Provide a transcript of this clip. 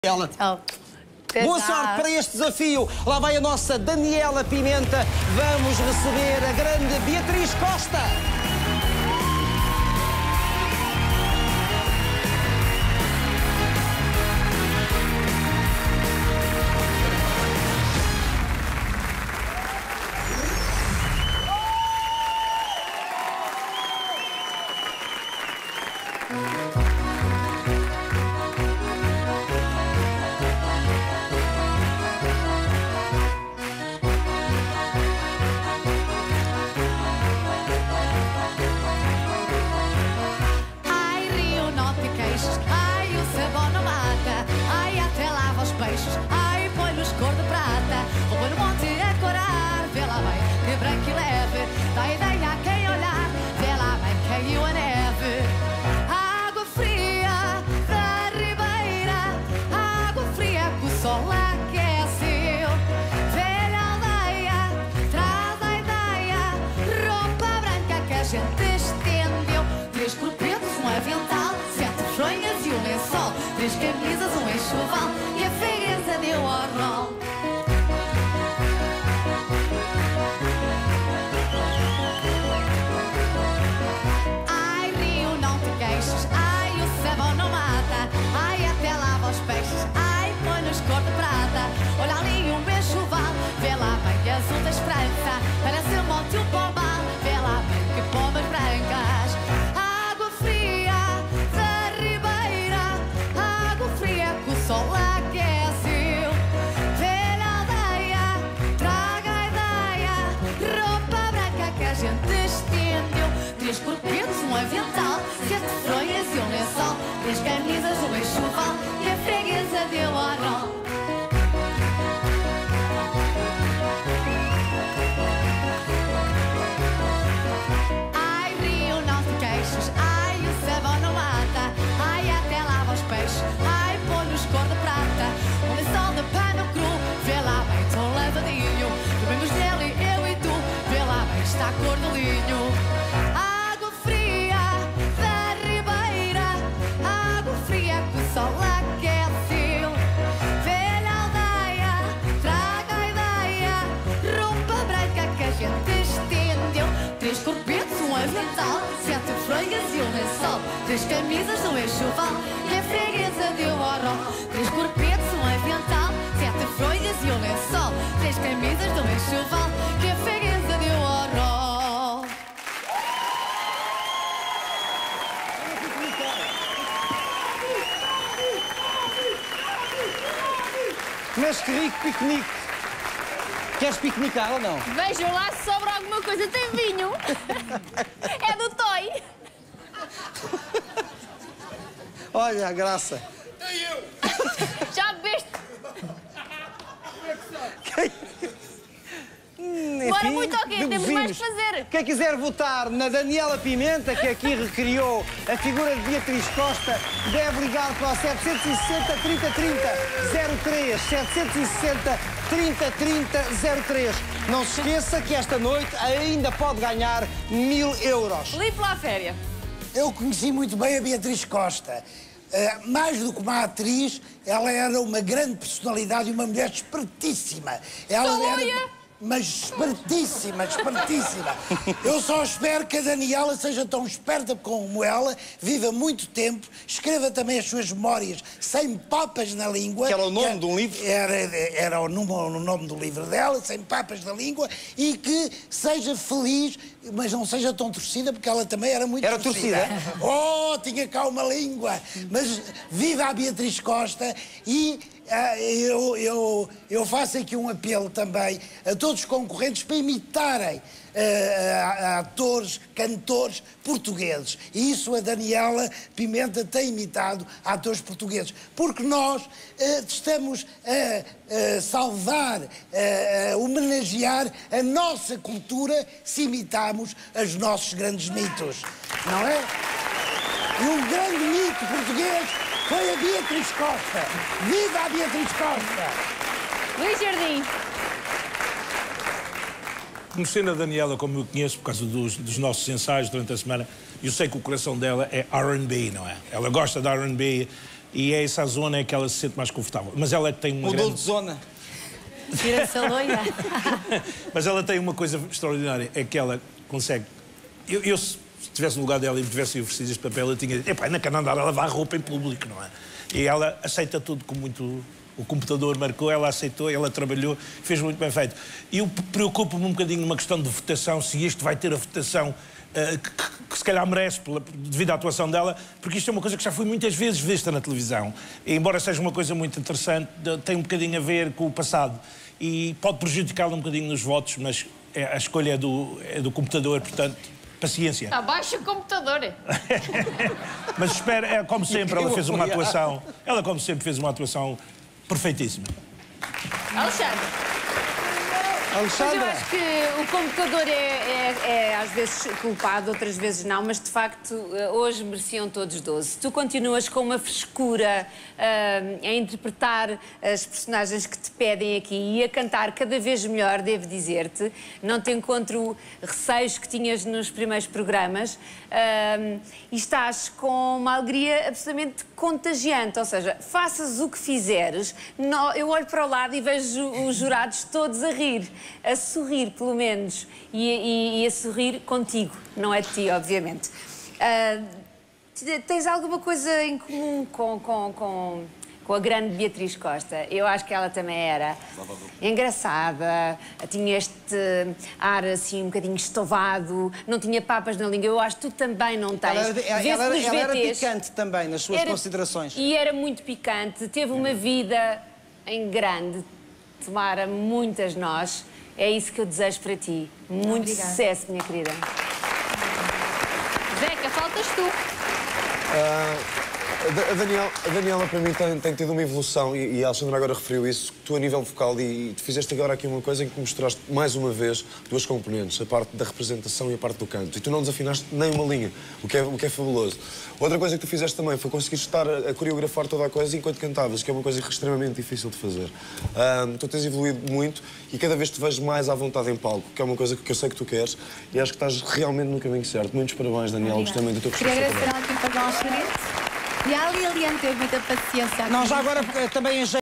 Ela. Boa sorte para este desafio. Lá vai a nossa Daniela Pimenta. Vamos receber a grande Beatriz Costa. Ai, põe-nos cor de prata, roupa no monte a corar. Vê lá bem, que branco e leve, dá ideia a quem olhar. Vê lá bem, caiu a neve. Água fria da ribeira, água fria que o sol aqueceu. Velha aldeia, traz a ideia, roupa branca que a gente estendeu. 3 corpetos, um avental, 7 fronhas e um lençol, 3 camisas, um enxoval e a freguesa deu ao rol. Ai, rio, não te queixes, ai, o sabão não mata, ai, até lava os peixes, ai, põe-nos cor de prata. Olha ali um enxoval, vê lá bem azul da esperança, parece um monte e um pombal, vê lá bem que pombas brancas. Água fria da ribeira, água fria que o sol aqueceu. Velha aldeia, traga a ideia, roupa branca que a gente estendeu. 3 corpetos, um avental, 7 fronhas e um lençol, 3 camisas, um enxoval e a freguesa deu ao rol. Ai, rio, não te queixes, ai, o sabão não mata, ai, até lava os peixes, ai, põe-nos cor de prata, um lençol de pano cru, vê lá bem, tão lavadinho, dormimos nele, eu e tu, vê lá bem, está a cor do linho. Água fria da ribeira, água fria que o sol aqueceu. Velha aldeia, traga a ideia, roupa branca que a gente estendeu. 3 corpetos, um avental, 7 fronhas e um lençol, 3 camisas, um enxoval e a freguesa deu ao rol. 3 corpetos, um avental, 7 fronhas e um lençol, 3 camisas, um enxoval e a freguesa deu ao rol. Mas que rico piquenique. Queres piquenicar ou não? Vejam lá se sobra alguma coisa. Tem vinho. É do Toy. Olha a graça. Já bebeste? Bora muito ao quê? Temos mais que fazer. Quem quiser votar na Daniela Pimenta, que aqui recriou a figura de Beatriz Costa, deve ligar para o 760 30 30 03. 760 30 30 03. Não se esqueça que esta noite ainda pode ganhar 1000 euros. Lipe lá a féria. Eu conheci muito bem a Beatriz Costa. Mais do que uma atriz, ela era uma grande personalidade e uma mulher espertíssima. Ela era... Mas espertíssima, espertíssima. Eu só espero que a Daniela seja tão esperta como ela, viva muito tempo, escreva também as suas memórias sem papas na língua. Que era o nome de um livro? Era o nome do livro dela, sem papas na língua, e que seja feliz, mas não seja tão torcida, porque ela também era muito torcida. Oh, tinha cá uma língua. Mas viva a Beatriz Costa e... Eu faço aqui um apelo também a todos os concorrentes para imitarem atores, cantores portugueses. E isso a Daniela Pimenta tem imitado atores portugueses. Porque nós estamos a saudar, a homenagear a nossa cultura se imitarmos os nossos grandes mitos. Não é? E um grande mito português foi a Beatriz Costa. Viva a Beatriz Costa! Luís Jardim. Conhecendo a Daniela como eu conheço por causa dos nossos ensaios durante a semana, eu sei que o coração dela é R&B, não é? Ela gosta de R&B, e é essa a zona em que ela se sente mais confortável. Mas ela tem uma Mudou grande... de zona. Tira-se a loira. Mas ela tem uma coisa extraordinária, é que ela consegue... Eu se estivesse no lugar dela e me tivesse oferecido este papel, eu tinha dito, epá, ainda quero andar a lavar roupa em público, não é? E ela aceita tudo com muito... O computador marcou, ela aceitou, ela trabalhou, fez muito bem feito. E eu preocupo-me um bocadinho numa questão de votação, se isto vai ter a votação que se calhar merece devido à atuação dela, porque isto é uma coisa que já foi muitas vezes vista na televisão. E, embora seja uma coisa muito interessante, tem um bocadinho a ver com o passado. E pode prejudicá-la um bocadinho nos votos, mas a escolha é do computador, portanto... Paciência. Abaixa o computador. Mas espera, como sempre, ela fez uma atuação... Ela, como sempre, fez uma atuação perfeitíssima. Alexandre. Mas eu Alexandra. acho que o computador é às vezes culpado, outras vezes não, mas de facto hoje mereciam todos 12. Tu continuas com uma frescura a interpretar as personagens que te pedem aqui e a cantar cada vez melhor, devo dizer-te. Não te encontro receios que tinhas nos primeiros programas e estás com uma alegria absolutamente contagiante, ou seja, faças o que fizeres, eu olho para o lado e vejo os jurados todos a rir. A sorrir, pelo menos, e a sorrir contigo, não é de ti, obviamente. Tens alguma coisa em comum com a grande Beatriz Costa? Eu acho que ela também era engraçada, tinha este ar assim um bocadinho estovado, não tinha papas na língua. Eu acho que tu também não tens. Ela era picante também, nas suas considerações. E era muito picante, teve uma vida em grande, tomara muitas nós. É isso que eu desejo para ti. Muito sucesso, minha querida. Zeca, faltas tu. A Daniela, para mim, tem tido uma evolução, e a Alexandra agora referiu isso, tu a nível vocal, e tu fizeste agora aqui uma coisa em que mostraste, mais uma vez, duas componentes, a parte da representação e a parte do canto, e tu não desafinaste nem uma linha, o que é fabuloso. Outra coisa que tu fizeste também foi conseguir estar a coreografar toda a coisa enquanto cantavas, que é uma coisa extremamente difícil de fazer. Tu tens evoluído muito e cada vez te vejo mais à vontade em palco, que é uma coisa que eu sei que tu queres, e acho que estás realmente no caminho certo. Muitos parabéns, Daniela, gostei muito da tua Queria prestação. agradecer à equipa de Alexandre. E a Liliane teve muita paciência. Não, já agora também